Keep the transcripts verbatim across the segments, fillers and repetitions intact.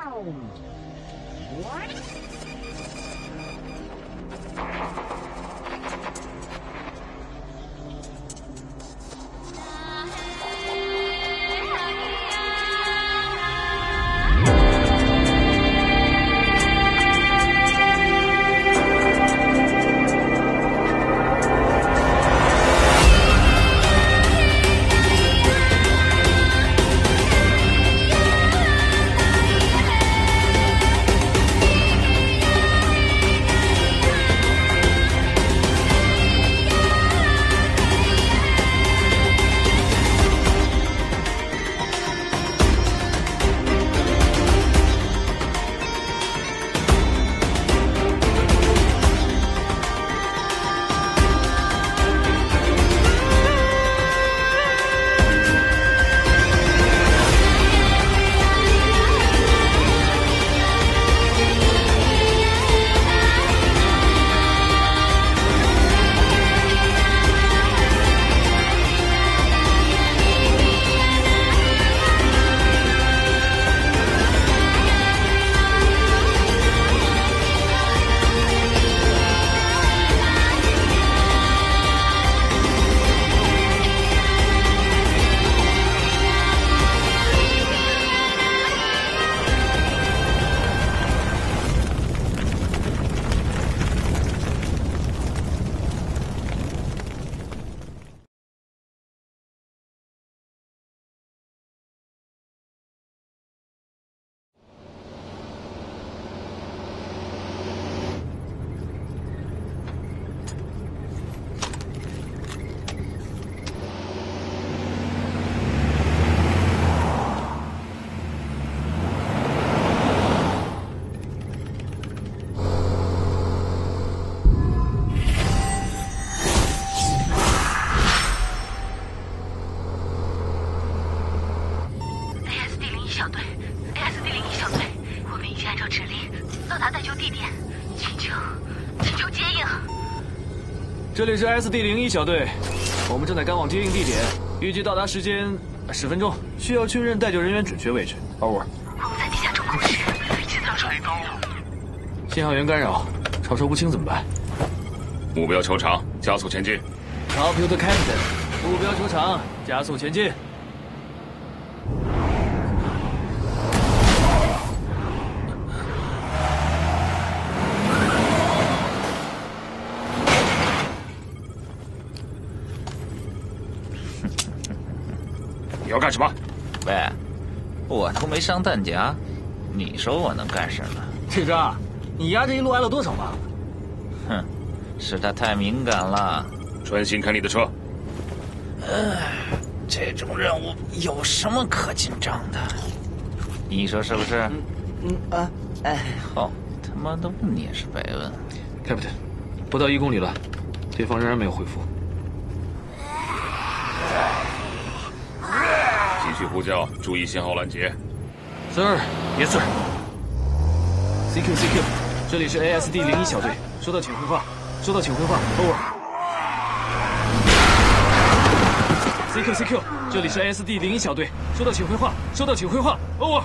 这里是 S D 零一小队，我们正在赶往接应地点，预计到达时间十分钟，需要确认待救人员准确位置。Over。 我们在地下中控室，现在水高， 信号源干扰，超收不清怎么办？ 目标球场，加速前进。 Copy the captain， 目标球场，加速前进。 你要干什么？ 喂，我都没上弹夹，你说我能干什么？ 队长，你丫这一路挨了多少骂？ 哼，是他太敏感了。 专心看你的车。 唉，这种任务有什么可紧张的？你说是不是？ 嗯嗯啊哎， 好，他妈的问你也是白问。 Captain， 不到一公里了，对方仍然没有回复。 继续呼叫，注意信号拦截。 Sir， Yes Sir。C Q C Q， 这里是 A S D 零一小队，收到请回话，收到请回话 ，Over。C Q C Q， 这里是 A S D 零一小队，收到请回话，收到请回话 ，Over。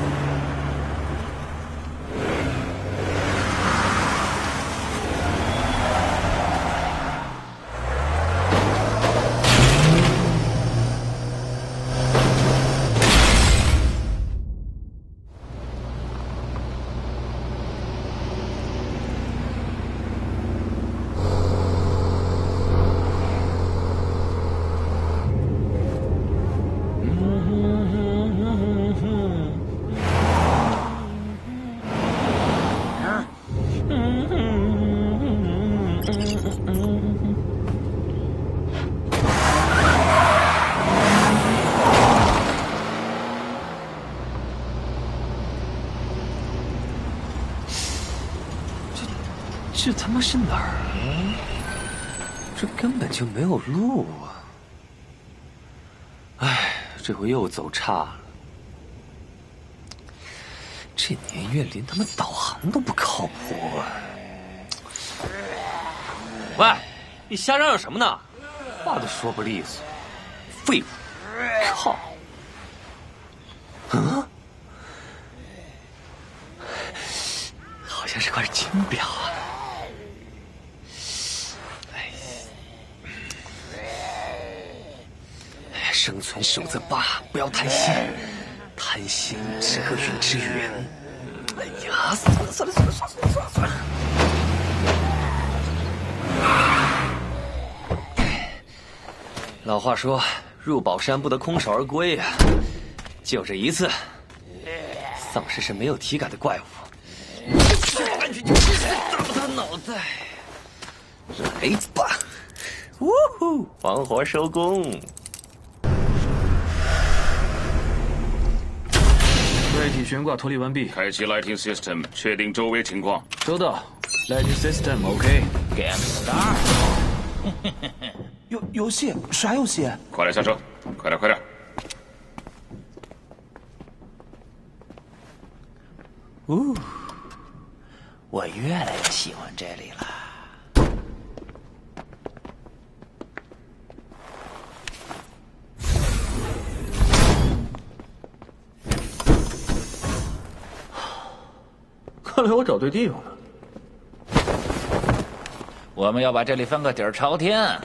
这他妈是哪儿啊？这根本就没有路啊！哎，这回又走岔了。这年月连他妈导航都不靠谱啊！喂，你瞎嚷嚷什么呢？话都说不利索，废物！靠！嗯？ 这是块金表啊！哎，生存守则八，不要贪心，贪心是厄运之源。哎呀，算了算了算了算了算了算了。老话说，入宝山不得空手而归呀、啊。就这一次，丧尸是没有体感的怪物。感觉就是打爆他脑袋！来吧，呜呼，完活收工。 外体悬挂脱离完毕， 开启 lighting system， 确定周围情况。 收到 ，lighting system OK。Game start。游游戏啥游戏？ 快点下车，快点快点！ 呜，我越来越喜欢这里了。 看来我找对地方了。 我们要把这里翻个底儿朝天。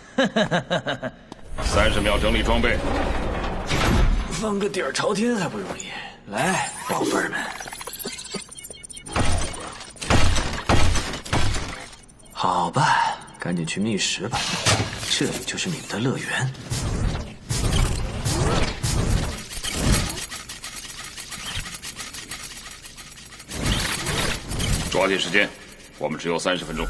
三十秒整理装备。 翻个底儿朝天还不容易，来，宝贝儿们。好吧，赶紧去觅食吧，这里就是你们的乐园。 抓紧时间，我们只有三十分钟。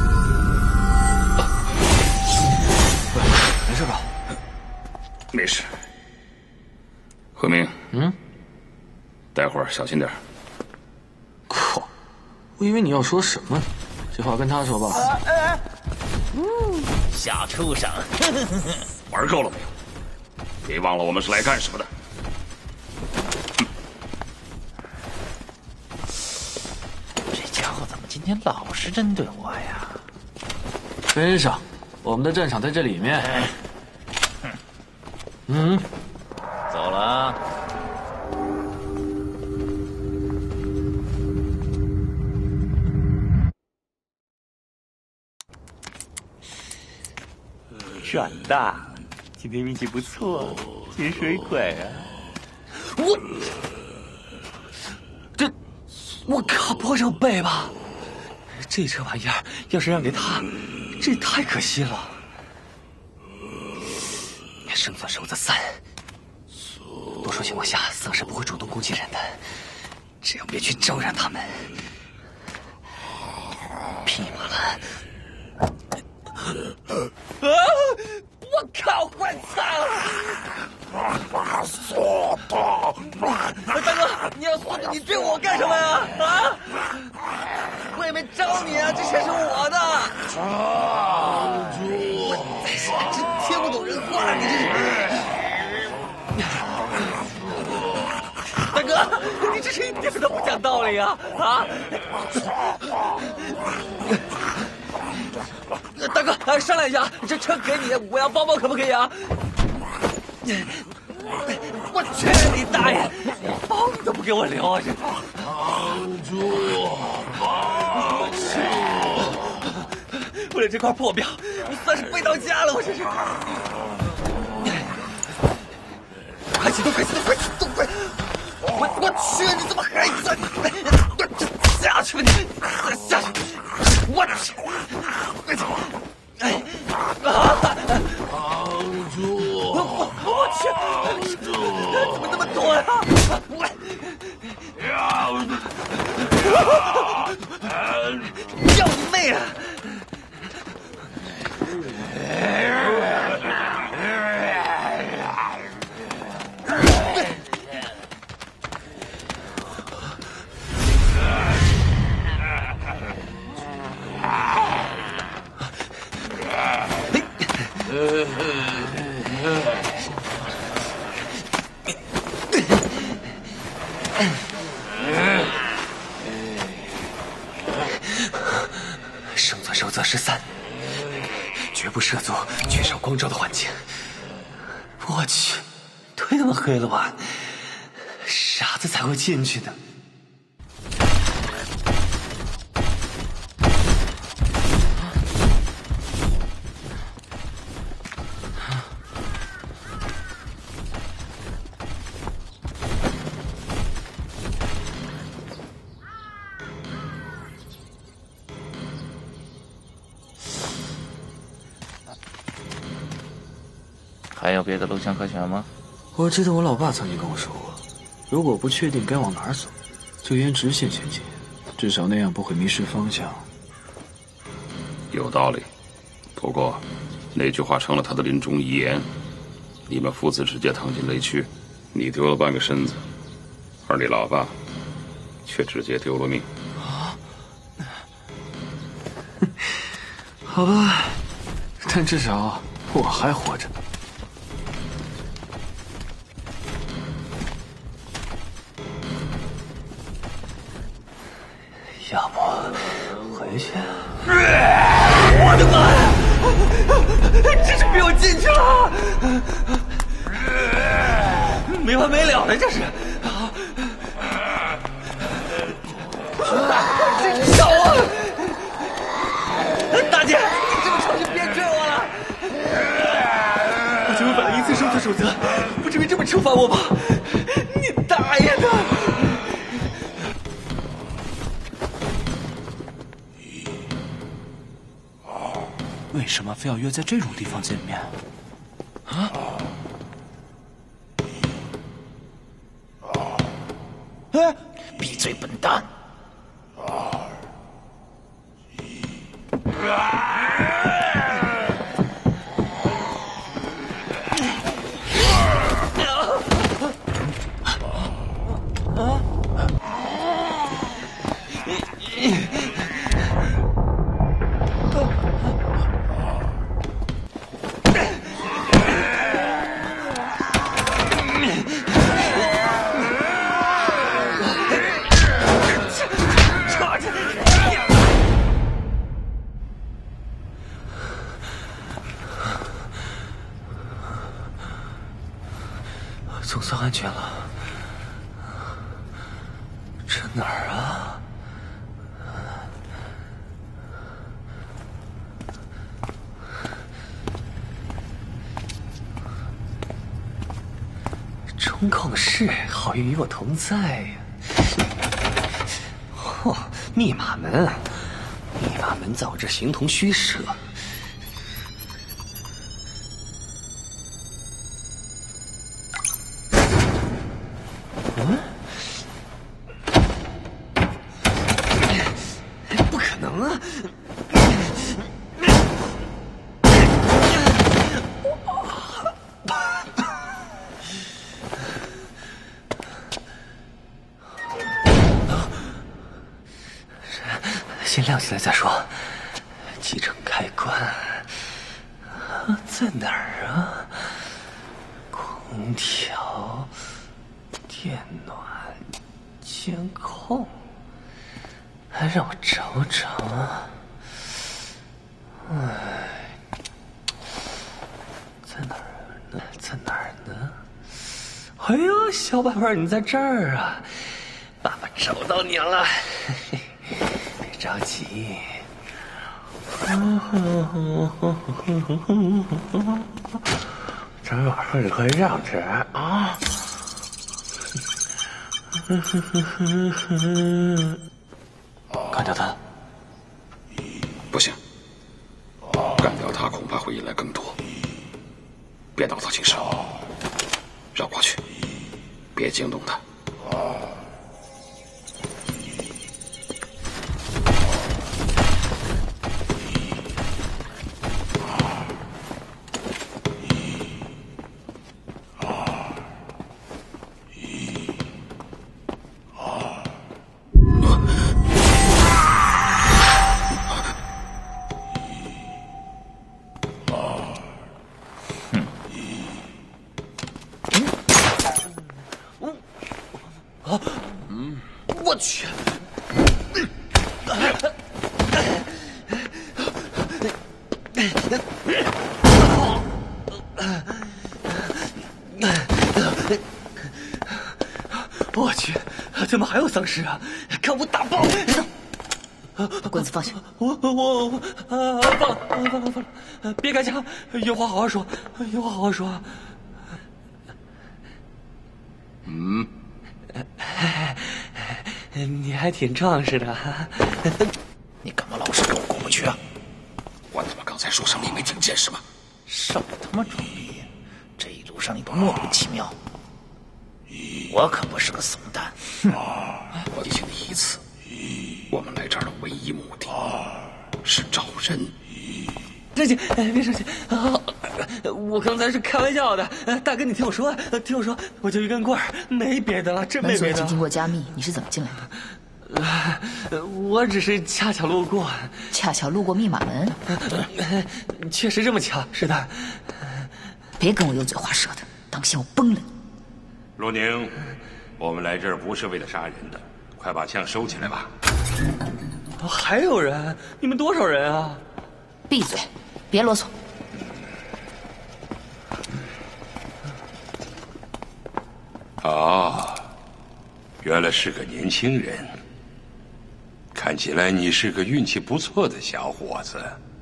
喂，没事吧？ 没事。何明， 嗯， 待会儿小心点。 靠，我以为你要说什么，这话跟他说吧。 啊哎嗯，小畜生， 玩够了没有？别忘了我们是来干什么的。 今天老是针对我呀！ 跟上，我们的战场在这里面。嗯， 走了啊。 长大了，今天运气不错，接水鬼啊！ 我这，我靠，不上背吧？这这玩意儿要是让给他，这也太可惜了。生存守则三：多数情况下，丧尸不会主动攻击人的，只要别去招惹他们。匹马了！啊！我靠！我操！速度！大哥，你要速度，你追我干什么呀？啊！我也没招你啊，这车是我的。我真听不懂人话，你这是。大哥，你这是一点都不讲道理啊！啊！大哥，商量一下，这车给你，我要包包，可不可以啊？我去你大爷！包你都不给我留啊！这帮主，帮主！为了这块破表，我算是背到家了，我这是。快启动，快启动，快启动，快！我我去，你怎么还在？下去你，下去！我去！哎啊！帮主！我我去！怎么那么多呀？我要你妹啊！生存守则十三：绝不涉足缺少光照的环境。我去，忒他妈黑了吧！傻子才会进去呢。 还有别的路线可选吗？ 我记得我老爸曾经跟我说过，如果不确定该往哪儿走，就沿直线前进，至少那样不会迷失方向。 有道理，不过那句话成了他的临终遗言。你们父子直接趟进雷区，你丢了半个身子，而你老爸却直接丢了命。 啊？好吧，但至少我还活着。 要么回去。我的妈呀！这是逼我进去了，没完没了了，这是。小啊！大姐，你这么丑就别追我了。我就违反了一次生存守则，不至于这么惩罚我吧？你大爷的！ 为什么非要约在这种地方见面？啊！ 哎，闭嘴，笨蛋！总算安全了。这哪儿啊？中控室，好运与我同在呀！嚯，密码门，密码门在我这形同虚设。嗯？不可能啊！先亮起来再说。集成开关在哪儿啊？空调、电暖、监控，还让我找找啊！哎，在哪儿呢？在哪儿呢？哎呦，小宝贝儿，你在这儿啊！爸爸找到你了。嘿嘿，别着急。今晚上你可以这样吃啊！干掉他？ 不行，干掉他恐怕会引来更多。别打草惊蛇，绕过去，别惊动他。 我去！我去，怎么还有丧尸啊？看我打爆！ 把棍子放下！ 我我我啊！放了放了放了放了！别开枪，有话好好说，有话好好说。 嗯。 你还挺壮实的， 你干嘛老是跟我过不去啊？ 我他妈刚才说什么你没听见是吗？ 什么他妈装逼！ 上你都莫名其妙。我可不是个怂蛋。 我提醒你一次，我们来这儿的唯一目的是找人。 生气，别生气啊！我刚才是开玩笑的，大哥，你听我说，听我说，我就一根棍儿，没别的了，真没别的。 门锁已经经过加密，你是怎么进来的？我只是恰巧路过， 恰巧路过密码门， 确实这么巧，是的。 别跟我油嘴滑舌的，当心我崩了你。 陆宁，我们来这儿不是为了杀人的，快把枪收起来吧。 还有人？你们多少人啊？ 闭嘴，别啰嗦。 啊，原来是个年轻人。看起来你是个运气不错的小伙子。